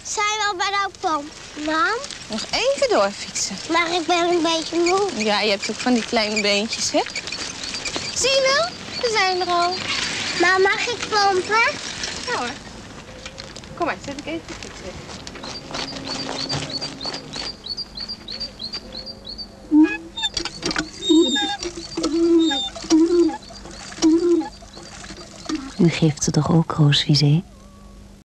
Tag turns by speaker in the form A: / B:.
A: Zijn we al bij de pomp? Mam?
B: Nog even doorfietsen.
A: Maar ik ben een beetje moe.
B: Ja, je hebt ook van die kleine beentjes, hè? Zie je wel? We zijn er al.
A: Maar mag ik pompen?
B: Ja hoor. Kom maar, zet ik even de fiets weg.
C: U geeft ze toch ook roosvisé?